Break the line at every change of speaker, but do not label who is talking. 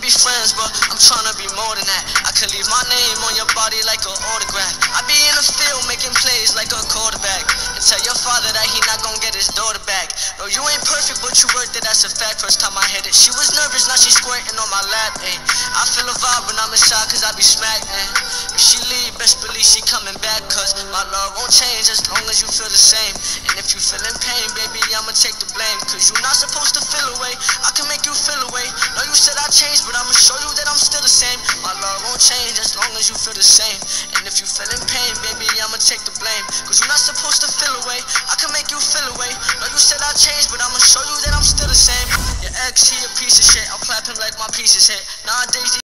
be friends, but I'm tryna be more than that. I could leave my name on your body like an autograph. I be in the field making plays like a quarterback. And tell your father that he not gonna get his daughter back. No, you ain't perfect, but you worth it, that's a fact. First time I hit it, she was nervous, now she squirting on my lap, ayy. I feel a vibe when I'm inside, cause I be smacked, ayy. If she leave, best believe she coming back, cause my love won't change as long as you feel the same. And if you feeling pain, baby, I'ma take the blame, cause you not supposed to feel away. I can make you feel away. No, you said I changed, but I'ma show you that I'm still the same. My love won't change as long as you feel the same. And if you feeling pain, baby, I'ma take the blame, cause you're not supposed to feel away. I can make you feel away. No, you said I changed, but I'ma show you that I'm still the same. Your ex, he a piece of shit. I'll clap him like my piece is hit. Nowadays